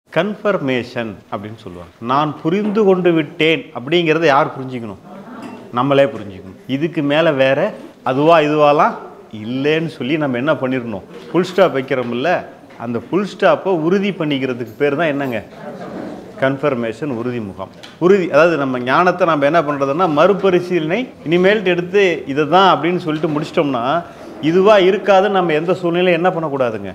Confirmation அப்படின்னு சொல்லுவாங்க. நான் புரிந்து கொண்டு விட்டேன் அப்படிங்கிறத யார் புரிஞ்சுக்கணும்? நம்மளே புரிஞ்சுக்கணும். இதுக்கு மேலே வேற அதுவா இதுவாலாம் இல்லைன்னு சொல்லி நம்ம என்ன பண்ணிடணும்? ஃபுல் ஸ்டாப் வைக்கிறோம்ல, அந்த ஃபுல் ஸ்டாப்பை உறுதி பண்ணிக்கிறதுக்கு பேர் தான் என்னங்க? கன்ஃபர்மேஷன், உறுதி முகாம். உறுதி, அதாவது நம்ம ஞானத்தை நம்ம என்ன பண்ணுறதுன்னா மறுபரிசீலனை இனிமேல்ட்டு எடுத்து இதை தான் அப்படின்னு சொல்லிட்டு முடிச்சிட்டோம்னா இதுவாக இருக்காதுன்னு நம்ம எந்த சூழ்நிலையும் என்ன பண்ணக்கூடாதுங்க?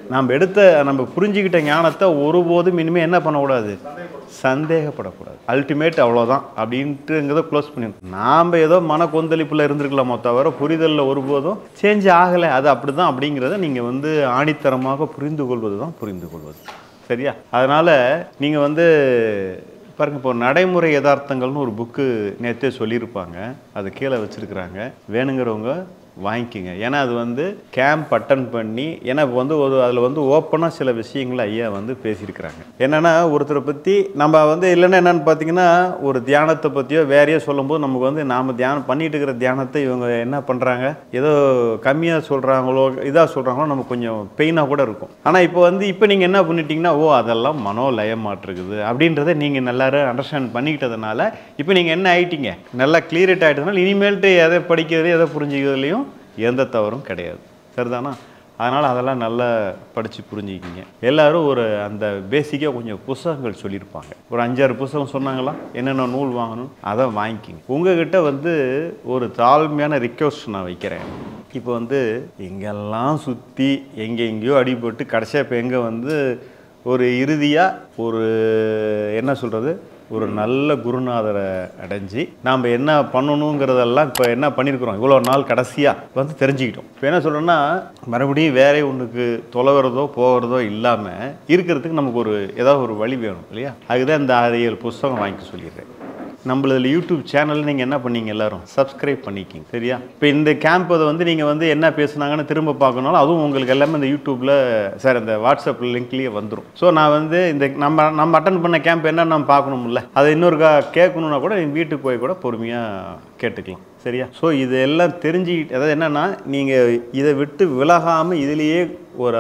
நம்ம புரிஞ்சுக்கிட்ட ஞானத்தை ஒருபோதும் இனிமேல் என்ன பண்ணக்கூடாது? சந்தேகப்படக்கூடாது. அல்டிமேட் அவ்வளோதான் அப்படின்ட்டுங்கிறத க்ளோஸ் பண்ணிடணும். நாம் ஏதோ மன கொந்தளிப்பில் இருந்திருக்கலாமோ தவிர புரிதலில் ஒருபோதும் சேஞ்ச் ஆகலை. அது அப்படி தான் அப்படிங்கிறத நீங்கள் ஆணித்தரமாக புரிந்து கொள்வது தான் புரிந்து கொள்வது. சரியா? அதனால் நீங்கள் பாருங்கள், இப்போ நடைமுறை யதார்த்தங்கள்னு ஒரு புக்கு நேற்றே சொல்லியிருப்பாங்க, அது கீழே வச்சுருக்குறாங்க, வேணுங்கிறவங்க வாங்கிக்கிங்க. ஏன்னா அது கேம்ப் அட்டன் பண்ணி, ஏன்னா அதில் ஓப்பனாக சில விஷயங்களை ஐயா பேசியிருக்கிறாங்க. என்னென்னா ஒருத்தரை பற்றி நம்ம இல்லைன்னா என்னென்னு பார்த்தீங்கன்னா ஒரு தியானத்தை பற்றியோ வேறையோ சொல்லும்போது நமக்கு நாம் தியானம் பண்ணிட்டு இருக்கிற தியானத்தை இவங்க என்ன பண்ணுறாங்க, ஏதோ கம்மியாக சொல்கிறாங்களோ இதாக சொல்கிறாங்களோ நமக்கு கொஞ்சம் பெயினாக கூட இருக்கும். ஆனால் இப்போ நீங்கள் என்ன பண்ணிட்டீங்கன்னா, ஓ அதெல்லாம் மனோலயமாட்டிருக்குது அப்படின்றத நீங்கள் நல்லாரும் அண்டர்ஸ்டாண்ட் பண்ணிக்கிட்டதுனால இப்போ நீங்கள் என்ன ஆகிட்டீங்க, நல்லா கிளியரேட் ஆகிட்டதுனால இனிமேல்ட்டு எதை படிக்கிறது எதை புரிஞ்சுக்கிறதுலையும் எந்த தவறும் கிடையாது. சரிதானா? அதனால் அதெல்லாம் நல்லா படித்து புரிஞ்சுக்கிங்க. எல்லோரும் அந்த பேசிக்காக கொஞ்சம் புத்தகங்கள் சொல்லியிருப்பாங்க, ஒரு 5-6 புத்தகம் சொன்னாங்களா, என்னென்ன நூல் வாங்கணும் அதை வாங்கிக்கிங்க. உங்கள்கிட்ட ஒரு தாழ்மையான ரிக்வெஸ்ட் நான் வைக்கிறேன். இப்போ எங்கெல்லாம் சுற்றி எங்கெங்கேயோ அடிபட்டு கடைசியாக இப்போ எங்கே ஒரு இறுதியாக ஒரு என்ன சொல்கிறது, ஒரு நல்ல குருநாதரை அடைஞ்சி நாம் என்ன பண்ணணுங்கிறதெல்லாம் இப்போ என்ன பண்ணியிருக்கிறோம், இவ்வளோ நாள் கடைசியாக தெரிஞ்சுக்கிட்டோம். இப்போ என்ன சொல்கிறோன்னா, மறுபடியும் வேற ஒன்றுக்கு தொலைகிறதோ போகிறதோ இல்லாமல் இருக்கிறதுக்கு நமக்கு ஏதாவது ஒரு வழி வேணும் இல்லையா? அதுதான் இந்த 6-7 புத்தகம் வாங்கி சொல்லிடுறேன். நம்மளதில் யூடியூப் சேனலில் நீங்கள் என்ன பண்ணீங்க, எல்லோரும் சப்ஸ்கிரைப் பண்ணிக்கிங்க. சரியா? இப்போ இந்த கேம்ப் நீங்கள் என்ன பேசுனாங்கன்னு திரும்ப பார்க்கணுனாலும் அதுவும் உங்களுக்கு எல்லாமே இந்த யூடியூப்பில் சார் இந்த வாட்ஸ்அப் லிங்க்லேயே வந்துடும். ஸோ நான் இந்த நம்ம அட்டன் பண்ண கேம்ப் என்ன நம்ம பார்க்கணும்ல, அதை இன்னொருக்கா கேட்கணுன்னா கூட நீங்கள் வீட்டுக்கு போய் கூட பொறுமையாக கேட்டுக்கலாம். சரியா? ஸோ இதெல்லாம் தெரிஞ்சுக்கிட்டு, அதாவது என்னென்னா நீங்கள் இதை விட்டு விலகாமல் இதிலேயே ஒரு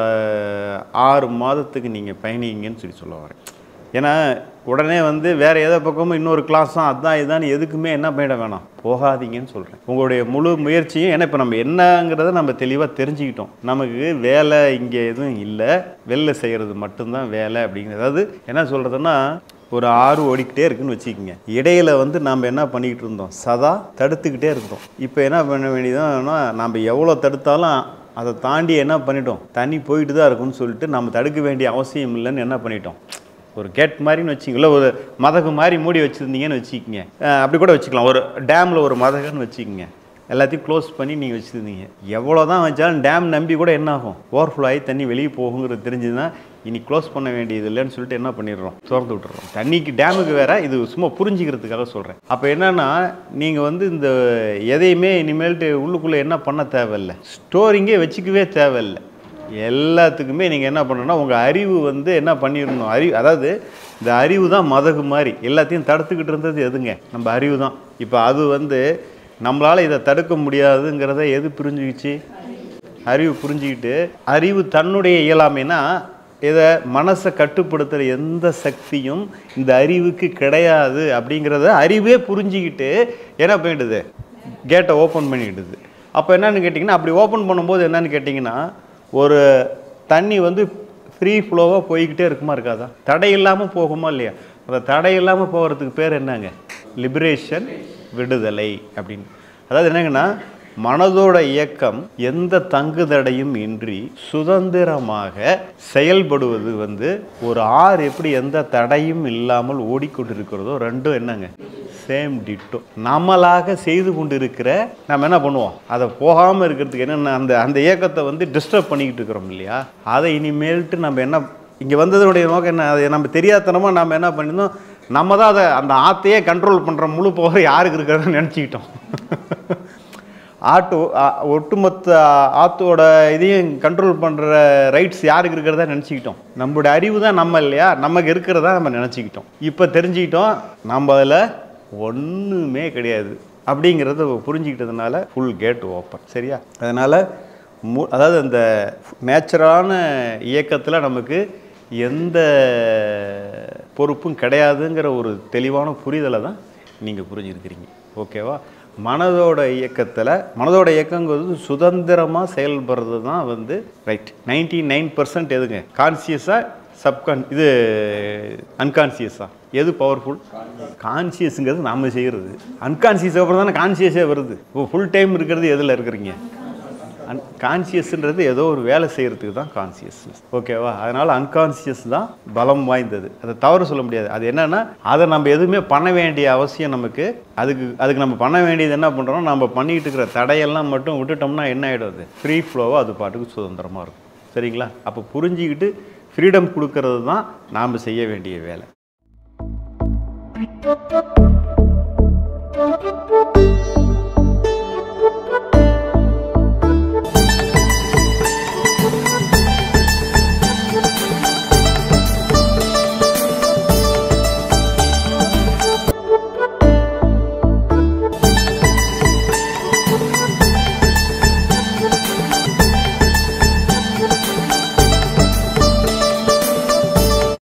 6 மாதத்துக்கு நீங்கள் பயணிங்கன்னு சொல்ல வரேன். ஏன்னா உடனே வேறு எதை பக்கமும் இன்னொரு கிளாஸ் தான் அதுதான் இதுதான் எதுக்குமே என்ன பண்ணிட வேணாம், போகாதீங்கன்னு சொல்கிறேன். உங்களுடைய முழு முயற்சியும், ஏன்னா இப்போ நம்ம என்னங்கிறத நம்ம தெளிவாக தெரிஞ்சுக்கிட்டோம். நமக்கு வேலை இங்கே எதுவும் இல்லை, வெளில செய்கிறது மட்டும்தான் வேலை அப்படிங்கிறது. அதாவது என்ன சொல்கிறதுன்னா, ஒரு ஆறு ஓடிக்கிட்டே இருக்குன்னு வச்சுக்கோங்க, இடையில நாம் என்ன பண்ணிக்கிட்டு இருந்தோம், சதா தடுத்துக்கிட்டே இருந்தோம். இப்போ என்ன பண்ண வேண்டியதுன்னா, நம்ம எவ்வளோ தடுத்தாலும் அதை தாண்டி என்ன பண்ணிட்டோம், தண்ணி போயிட்டு தான் இருக்குன்னு சொல்லிட்டு நம்ம தடுக்க வேண்டிய அவசியம் இல்லைன்னு என்ன பண்ணிட்டோம், ஒரு கேட் மாதிரின்னு வச்சிங்களா, ஒரு மதகு மாதிரி மூடி வச்சுருந்தீங்கன்னு வச்சுக்கிங்க, அப்படி கூட வச்சுக்கலாம். ஒரு டேமில் ஒரு மதகுன்னு வச்சுக்கிங்க, எல்லாத்தையும் க்ளோஸ் பண்ணி நீங்கள் வச்சுருந்தீங்க. எவ்வளோ தான் வச்சாலும் டேம் நம்பி கூட என்ன ஆகும், ஓவர்ஃப்ளோ ஆகி தண்ணி வெளியே போகுங்கிறது தெரிஞ்சுதுன்னா இனி க்ளோஸ் பண்ண வேண்டியது இல்லைன்னு சொல்லிட்டு என்ன பண்ணிடுறோம், திறந்து விட்டுறோம். தண்ணிக்கு டேமுக்கு வேறு, இது சும்மா புரிஞ்சிக்கிறதுக்காக சொல்கிறேன். அப்போ என்னென்னா நீங்கள் இந்த எதையுமே இனிமேல்ட்டு உள்ளுக்குள்ளே என்ன பண்ண தேவையில்லை, ஸ்டோரிங்கே வச்சுக்கவே தேவையில்லை. எல்லாத்துக்குமே நீங்கள் என்ன பண்ணணும்னா உங்கள் அறிவு என்ன பண்ணிடணும், அதாவது இந்த அறிவு தான் மதகு மாதிரி எல்லாத்தையும் தடுத்துக்கிட்டு இருந்தது எதுங்க, நம்ம அறிவு தான். இப்போ அது நம்மளால் இதை தடுக்க முடியாதுங்கிறத எது புரிஞ்சுக்கிச்சு, அறிவு புரிஞ்சுக்கிட்டு, அறிவு தன்னுடைய இயலாமைனா இதை மனசை கட்டுப்படுத்துகிற எந்த சக்தியும் இந்த அறிவுக்கு கிடையாது அப்படிங்கிறத அறிவே புரிஞ்சுக்கிட்டு என்ன பண்ணிடுது, கேட்டை ஓப்பன் பண்ணிக்கிடுது. அப்போ என்னன்னு கேட்டிங்கன்னா, அப்படி ஓப்பன் பண்ணும்போது என்னன்னு கேட்டிங்கன்னா, ஒரு தண்ணி ஃப்ரீ ஃப்ளோவாக போய்கிட்டே இருக்குமா இருக்காதா, தடை இல்லாமல் போகுமா இல்லையா? அந்த தடை இல்லாமல் போகிறதுக்கு பேர் என்னங்க, லிபரேஷன், விடுதலை அப்படின்னு. அதாவது என்னங்கன்னா, மனதோட இயக்கம் எந்த தங்குதடையும் இன்றி சுதந்திரமாக செயல்படுவது ஒரு ஆறு எப்படி எந்த தடையும் இல்லாமல் ஓடிக்கொண்டிருக்கிறதோ ரெண்டும் என்னங்க, சேம் டிட்டோ. நம்மளாக செய்து கொண்டு இருக்கிற நம்ம என்ன பண்ணுவோம், அதை போகாமல் இருக்கிறதுக்கு என்னென்ன அந்த இயக்கத்தை டிஸ்டர்ப் பண்ணிக்கிட்டு இருக்கிறோம் இல்லையா, அதை இனிமேல்ட்டு நம்ம என்ன இங்கே வந்ததனுடைய நோக்கம் என்ன, அதை நம்ம தெரியாதனமாக நம்ம என்ன பண்ணியிருந்தோம், நம்ம தான் அதை அந்த ஆற்றையே கண்ட்ரோல் பண்ணுற முழு போகிற யாருக்கு இருக்கிறதுன்னு நினச்சிக்கிட்டோம். ஒட்டுமொத்த ஆற்றோட இதையும் கண்ட்ரோல் பண்ணுற ரைட்ஸ் யாருக்கு இருக்கிறதா நினச்சிக்கிட்டோம். நம்மளுடைய அறிவு தான் நம்ம இல்லையா, நமக்கு இருக்கிறதா நம்ம நினச்சிக்கிட்டோம். இப்போ தெரிஞ்சுக்கிட்டோம் நம்ம அதில் ஒன்றுமே கிடையாது அப்படிங்கிறத புரிஞ்சுக்கிட்டதுனால ஃபுல் கேட் ஓப்பன். சரியா? அதனால் அதாவது அந்த நேச்சுரலான இயக்கத்தில் நமக்கு எந்த பொறுப்பும் கிடையாதுங்கிற ஒரு தெளிவான புரிதலை தான் நீங்கள் புரிஞ்சிருக்கிறீங்க. ஓகேவா? மனதோட இயக்கங்கிறது சுதந்திரமாக செயல்படுறது தான் வந்து ரைட். 99% எதுங்க? கான்சியஸாக இது அன்கான்சியஸாக எது பவர்ஃபுல்? கான்சியஸுங்கிறது நாம் செய்கிறது. அன்கான்சியஸ் அப்புறம் தானே கான்சியஸே வருது. இப்போ ஃபுல் டைம் இருக்கிறது எதில் இருக்கிறீங்க? கான்சியஸ்ன்றது ஏதோ ஒரு வேலை செய்கிறதுக்கு தான் கான்சியஸ்னஸ். ஓகேவா? அதனால் அன்கான்சியஸ் தான் பலம் வாய்ந்தது. அதை தவறு சொல்ல முடியாது. அது என்னென்னா அதை நம்ம எதுவுமே பண்ண வேண்டிய அவசியம் நமக்கு அதுக்கு நம்ம பண்ண வேண்டியது என்ன பண்ணுறோம், நம்ம பண்ணிக்கிட்டு இருக்கிற தடையெல்லாம் மட்டும் விட்டுட்டோம்னா என்ன ஆகிடும்? அது ஃப்ரீ ஃப்ளோவாக அது பாட்டுக்கு சுதந்திரமாக இருக்கும். சரிங்களா? அப்போ புரிஞ்சிக்கிட்டு ஃப்ரீடம் கொடுக்கறது தான் நாம் செய்ய வேண்டிய வேலை.